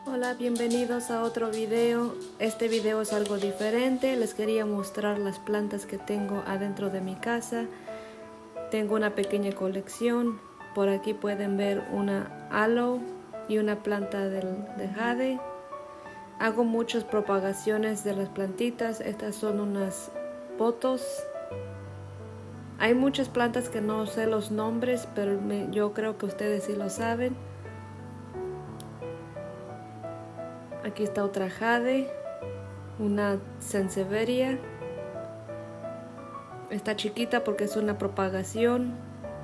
Hola, bienvenidos a otro video. Este video es algo diferente. Les quería mostrar las plantas que tengo adentro de mi casa. Tengo una pequeña colección. Por aquí pueden ver una aloe y una planta de jade. Hago muchas propagaciones de las plantitas. Estas son unas potos. Hay muchas plantas que no sé los nombres, pero yo creo que ustedes sí lo saben. Aquí está otra jade, una sansevieria. Está chiquita porque es una propagación.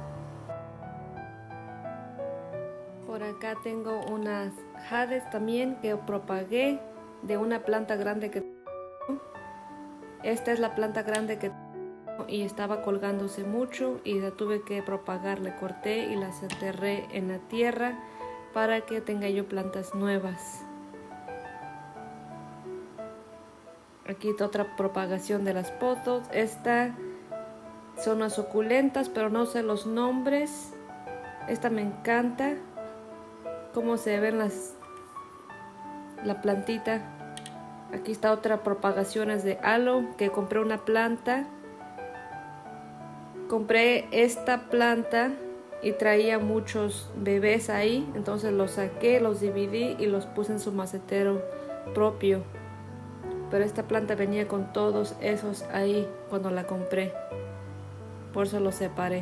Por acá tengo unas jades también que propagué de una planta grande que tengo. Esta es la planta grande que tengo y estaba colgándose mucho y la tuve que propagar. Le corté y las enterré en la tierra para que tenga yo plantas nuevas. Aquí está otra propagación de las potos. Esta son las suculentas, pero no sé los nombres. Esta me encanta. Cómo se ven la plantita. Aquí está otra propagaciones de aloe que compré una planta. Compré esta planta y traía muchos bebés ahí. Entonces los saqué, los dividí y los puse en su macetero propio. Pero esta planta venía con todos esos ahí cuando la compré. Por eso los separé.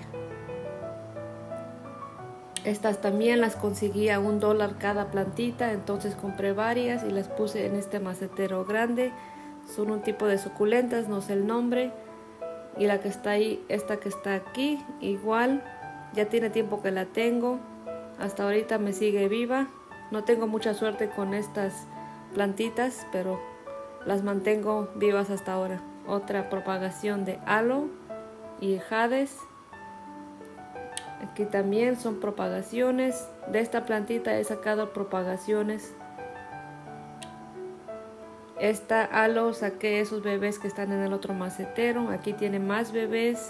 Estas también las conseguí a $1 cada plantita. Entonces compré varias y las puse en este macetero grande. Son un tipo de suculentas, no sé el nombre. Y la que está ahí, esta que está aquí, igual. Ya tiene tiempo que la tengo. Hasta ahorita me sigue viva. No tengo mucha suerte con estas plantitas, pero las mantengo vivas hasta ahora. Otra propagación de aloe y jades. Aquí también son propagaciones. De esta plantita he sacado propagaciones. Esta aloe saqué esos bebés que están en el otro macetero. Aquí tiene más bebés.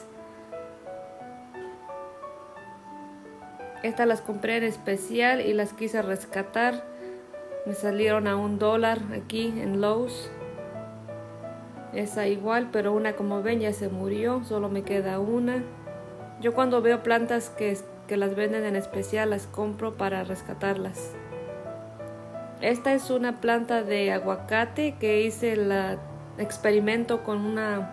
Estas las compré en especial y las quise rescatar. Me salieron a $1 aquí en Lowe's. Esa igual, pero una, como ven, ya se murió, solo me queda una. Yo cuando veo plantas que las venden en especial, las compro para rescatarlas. Esta es una planta de aguacate que hice el experimento con una.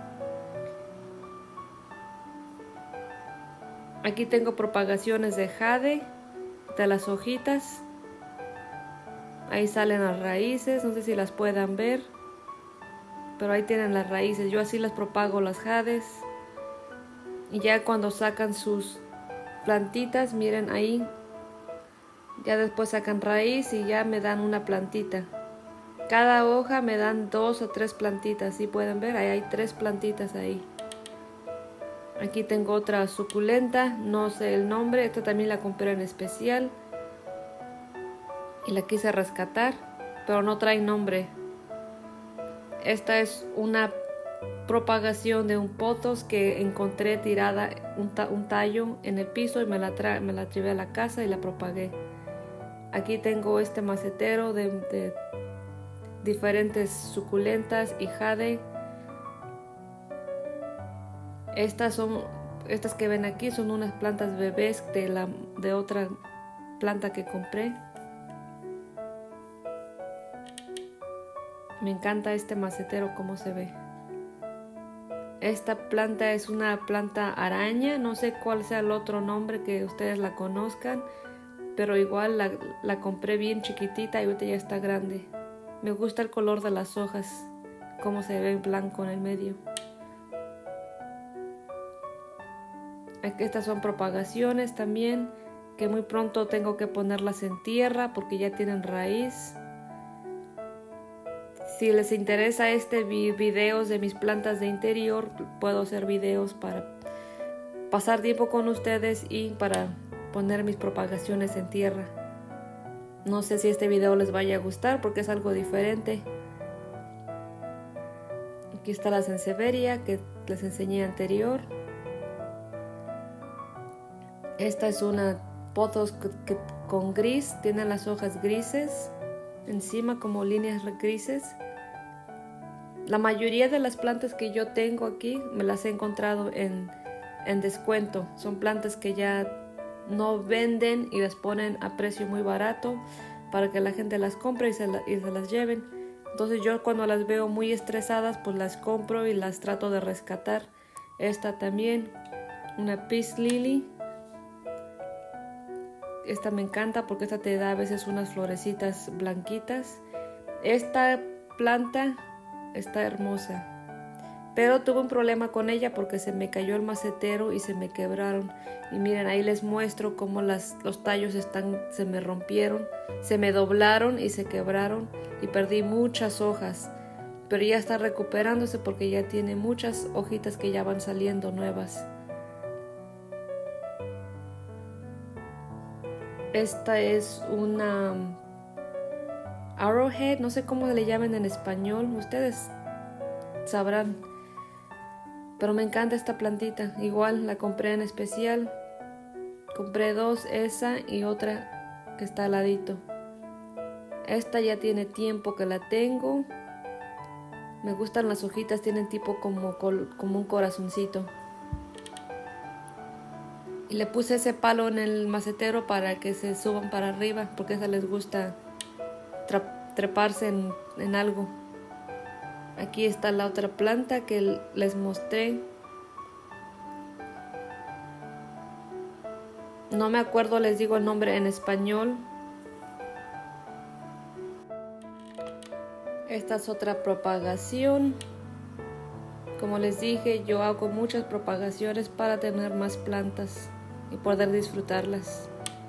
Aquí tengo propagaciones de jade, de las hojitas. Ahí salen las raíces, no sé si las puedan ver. Pero ahí tienen las raíces. Yo así las propago las jades. Y ya cuando sacan sus plantitas, miren ahí. Ya después sacan raíz y ya me dan una plantita. Cada hoja me dan 2 o 3 plantitas. ¿Sí pueden ver? Ahí hay 3 plantitas ahí. Aquí tengo otra suculenta. No sé el nombre. Esta también la compré en especial. Y la quise rescatar. Pero no trae nombre. Esta es una propagación de un potos que encontré tirada, un tallo en el piso y me la llevé a la casa y la propagué. Aquí tengo este macetero de diferentes suculentas y jade. Estas que ven aquí son unas plantas bebés de otra planta que compré. Me encanta este macetero como se ve. Esta planta es una planta araña. No sé cuál sea el otro nombre que ustedes la conozcan. Pero igual la compré bien chiquitita y ahorita ya está grande. Me gusta el color de las hojas. Cómo se ve en blanco en el medio. Estas son propagaciones también. Que muy pronto tengo que ponerlas en tierra porque ya tienen raíz. Si les interesa videos de mis plantas de interior, puedo hacer videos para pasar tiempo con ustedes y para poner mis propagaciones en tierra. No sé si este video les vaya a gustar porque es algo diferente. Aquí está la sansevieria que les enseñé anterior. Esta es una potos con gris, tiene las hojas grises. encima como líneas grises. La mayoría de las plantas que yo tengo aquí me las he encontrado en descuento. Son plantas que ya no venden y las ponen a precio muy barato para que la gente las compre y se las lleven. Entonces yo cuando las veo muy estresadas, pues las compro y las trato de rescatar. Esta también, una Peace Lily. Esta me encanta porque esta te da a veces unas florecitas blanquitas. Esta planta está hermosa, pero tuve un problema con ella porque se me cayó el macetero y se me quebraron. Y miren, ahí les muestro cómo los tallos se me rompieron, se me doblaron y se quebraron y perdí muchas hojas. Pero ya está recuperándose porque ya tiene muchas hojitas que ya van saliendo nuevas. Esta es una Arrowhead, no sé cómo le llaman en español, ustedes sabrán. Pero me encanta esta plantita, igual la compré en especial. Compré dos, esa y otra que está al ladito. Esta ya tiene tiempo que la tengo. Me gustan las hojitas, tienen tipo como un corazoncito. Y le puse ese palo en el macetero para que se suban para arriba, porque a esa les gusta treparse en algo. Aquí está la otra planta que les mostré. No me acuerdo, les digo el nombre en español. Esta es otra propagación. Como les dije, yo hago muchas propagaciones para tener más plantas y poder disfrutarlas.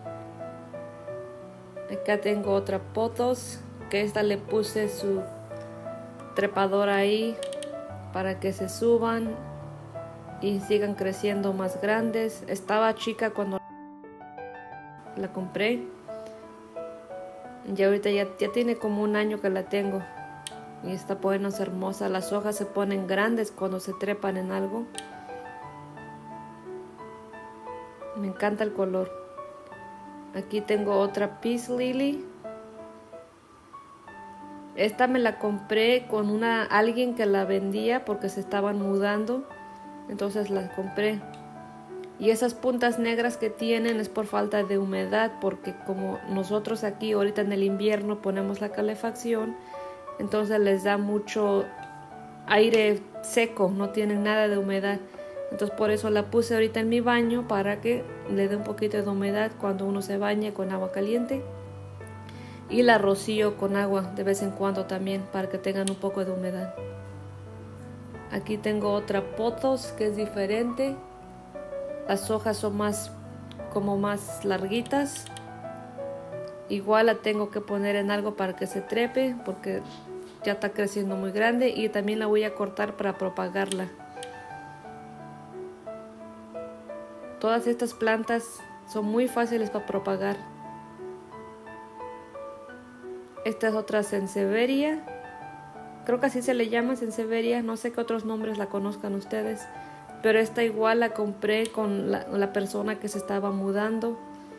Acá tengo otra pothos, que esta le puse su trepador ahí para que se suban y sigan creciendo más grandes. Estaba chica cuando la compré y ahorita ya tiene como un año que la tengo y está bueno, es hermosa. Las hojas se ponen grandes cuando se trepan en algo. Me encanta el color. Aquí tengo otra Peace Lily. Esta me la compré con alguien que la vendía porque se estaban mudando. Entonces la compré. Y esas puntas negras que tienen es por falta de humedad, porque como nosotros aquí ahorita en el invierno ponemos la calefacción, entonces les da mucho aire seco, no tienen nada de humedad. Entonces por eso la puse ahorita en mi baño para que le dé un poquito de humedad cuando uno se bañe con agua caliente. Y la rocío con agua de vez en cuando también para que tengan un poco de humedad. Aquí tengo otra pothos que es diferente. Las hojas son más larguitas. Igual la tengo que poner en algo para que se trepe porque ya está creciendo muy grande, y también la voy a cortar para propagarla. Todas estas plantas son muy fáciles para propagar. Esta es otra Sansevieria. Creo que así se le llama, Sansevieria. No sé qué otros nombres la conozcan ustedes. Pero esta igual la compré con la persona que se estaba mudando.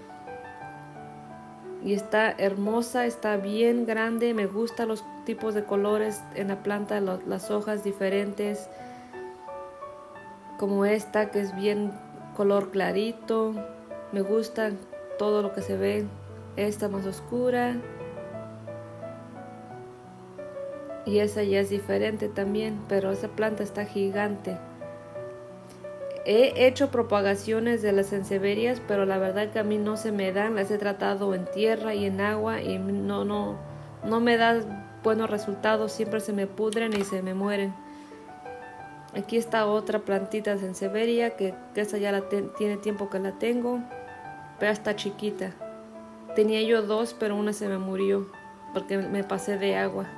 Y está hermosa, está bien grande. Me gustan los tipos de colores en la planta, las hojas diferentes. Como esta que es bien color clarito. Me gusta todo lo que se ve. Esta más oscura. Y esa ya es diferente también, pero esa planta está gigante. He hecho propagaciones de las sansevierias, pero la verdad que a mí no se me dan. Las he tratado en tierra y en agua y no me da buenos resultados. Siempre se me pudren y se me mueren. Aquí está otra plantita de sansevieria que esa ya tiene tiempo que la tengo, pero está chiquita. Tenía yo dos, pero una se me murió porque me pasé de agua.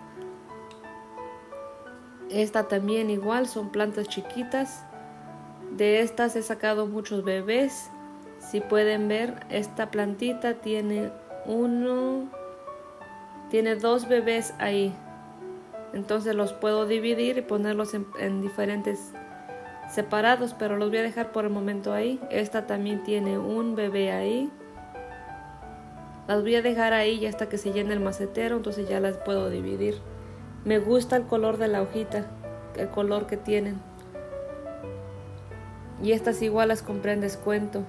Esta también igual, son plantas chiquitas. De estas he sacado muchos bebés. Si pueden ver, esta plantita tiene dos bebés ahí. Entonces los puedo dividir y ponerlos en diferentes separados, pero los voy a dejar por el momento ahí. Esta también tiene un bebé ahí. Las voy a dejar ahí ya hasta que se llene el macetero, entonces ya las puedo dividir. Me gusta el color de la hojita, el color que tienen. Y estas igual las compré en descuento.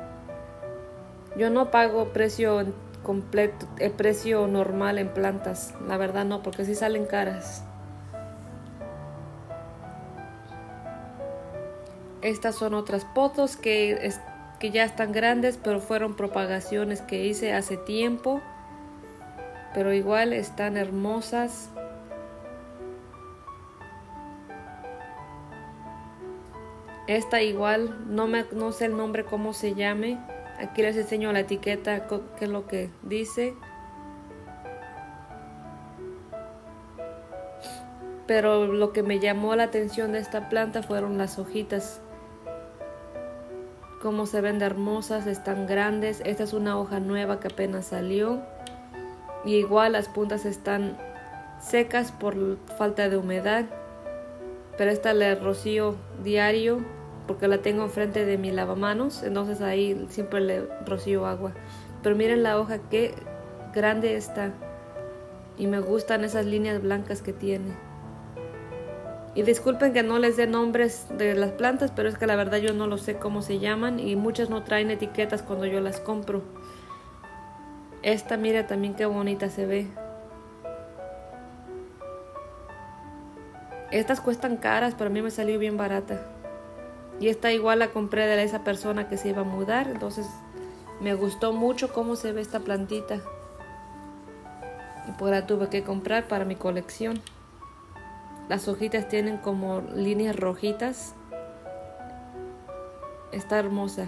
Yo no pago precio completo, el precio normal en plantas, la verdad no, porque sí salen caras. Estas son otras potos que ya están grandes, pero fueron propagaciones que hice hace tiempo. Pero igual están hermosas. Esta igual, no sé el nombre cómo se llame. Aquí les enseño la etiqueta, qué es lo que dice. Pero lo que me llamó la atención de esta planta fueron las hojitas. Cómo se ven de hermosas, están grandes. Esta es una hoja nueva que apenas salió. Y igual las puntas están secas por falta de humedad. Pero esta la rocío diario porque la tengo enfrente de mi lavamanos. Entonces ahí siempre le rocío agua. Pero miren la hoja, qué grande está. Y me gustan esas líneas blancas que tiene. Y disculpen que no les dé nombres de las plantas, pero es que la verdad yo no lo sé cómo se llaman y muchas no traen etiquetas cuando yo las compro. Esta, mira también qué bonita se ve. Estas cuestan caras, pero a mí me salió bien barata. Y esta igual la compré de esa persona que se iba a mudar, entonces me gustó mucho cómo se ve esta plantita. Y pues la tuve que comprar para mi colección. Las hojitas tienen como líneas rojitas. Está hermosa.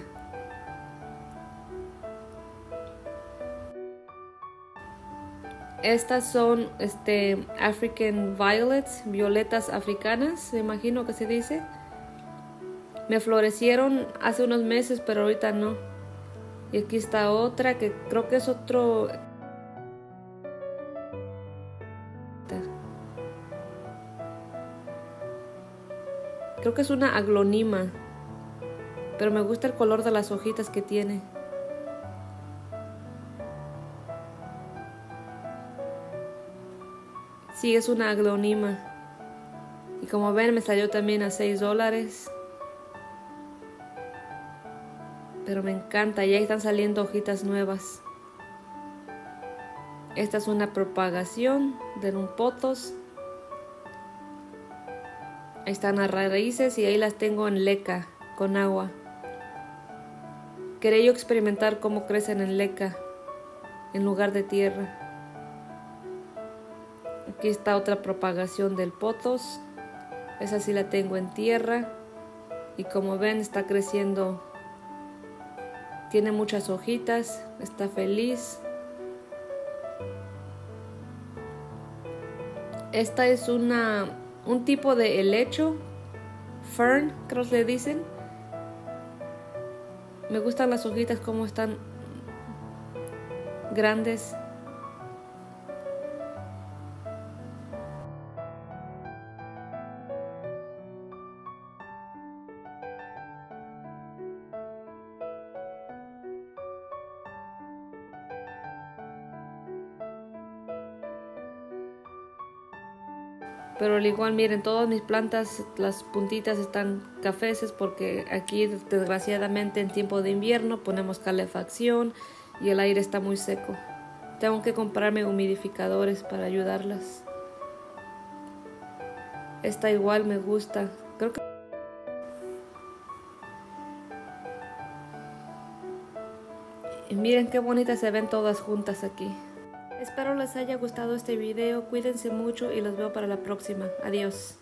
Estas son African Violets, violetas africanas, me imagino que se dice. Me florecieron hace unos meses, pero ahorita no. Y aquí está otra que creo que es otro. Creo que es una aglonima, pero me gusta el color de las hojitas que tiene. Sí, es una aglonima. Y como ven, me salió también a $6. Pero me encanta, ya están saliendo hojitas nuevas. Esta es una propagación de un potos. Ahí están las raíces y ahí las tengo en leca, con agua. Quería yo experimentar cómo crecen en leca, en lugar de tierra. Aquí está otra propagación del potos. Esa sí la tengo en tierra. Y como ven, está creciendo. Tiene muchas hojitas, está feliz. Esta es un tipo de helecho, fern, creo que le dicen. Me gustan las hojitas como están grandes. Pero al igual, miren, todas mis plantas, las puntitas están cafeces porque aquí desgraciadamente en tiempo de invierno ponemos calefacción y el aire está muy seco. Tengo que comprarme humidificadores para ayudarlas. Esta igual me gusta. Creo que... Y miren qué bonitas se ven todas juntas aquí. Espero les haya gustado este video, cuídense mucho y los veo para la próxima. Adiós.